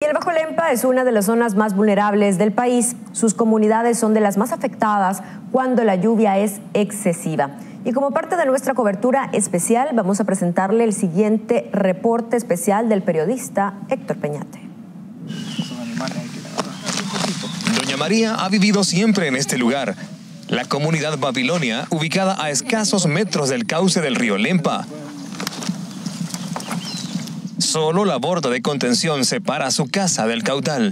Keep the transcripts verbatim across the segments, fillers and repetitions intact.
el Bajo Lempa es una de las zonas más vulnerables del país. Sus comunidades son de las más afectadas cuando la lluvia es excesiva. Y como parte de nuestra cobertura especial, vamos a presentarle el siguiente reporte especial del periodista Héctor Peñate. Doña María ha vivido siempre en este lugar, la comunidad Babilonia, ubicada a escasos metros del cauce del río Lempa. Solo la borda de contención separa su casa del caudal.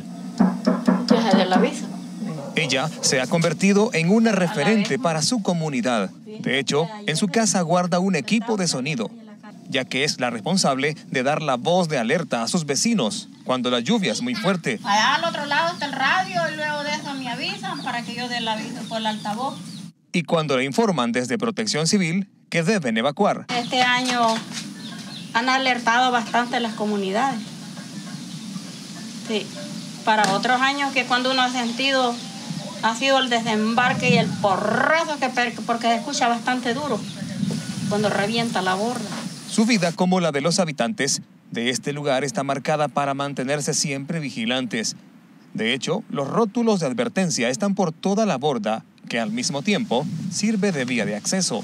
Ella se ha convertido en una referente para su comunidad. De hecho, en su casa guarda un equipo de sonido, ya que es la responsable de dar la voz de alerta a sus vecinos cuando la lluvia es muy fuerte. Allá al otro lado está el radio y luego de eso me avisan para que yo dé el aviso por el altavoz. Y cuando le informan desde Protección Civil que deben evacuar. Este año han alertado bastante las comunidades. Sí, para otros años que cuando uno ha sentido ha sido el desembarque y el porrazo que porque se escucha bastante duro cuando revienta la borda. Su vida, como la de los habitantes de este lugar, está marcada para mantenerse siempre vigilantes. De hecho, los rótulos de advertencia están por toda la borda, que al mismo tiempo sirve de vía de acceso.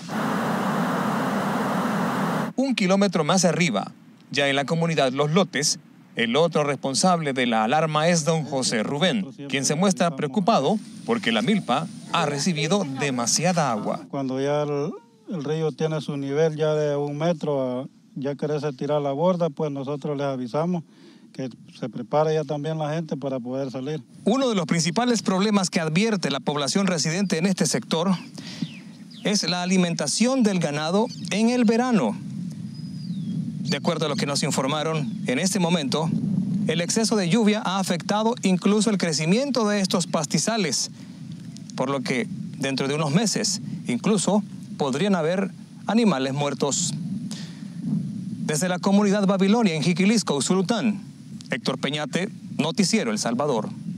Un kilómetro más arriba, ya en la comunidad Los Lotes, el otro responsable de la alarma es don José Rubén, quien se muestra preocupado porque la milpa ha recibido demasiada agua. Cuando ya el, el río tiene su nivel ya de un metro, ya querés tirar la borda, pues nosotros les avisamos que se prepare ya también la gente para poder salir. Uno de los principales problemas que advierte la población residente en este sector es la alimentación del ganado en el verano. De acuerdo a lo que nos informaron, en este momento, el exceso de lluvia ha afectado incluso el crecimiento de estos pastizales, por lo que dentro de unos meses incluso podrían haber animales muertos. Desde la comunidad Babilonia en Jiquilisco, Usulután, Héctor Peñate, Noticiero El Salvador.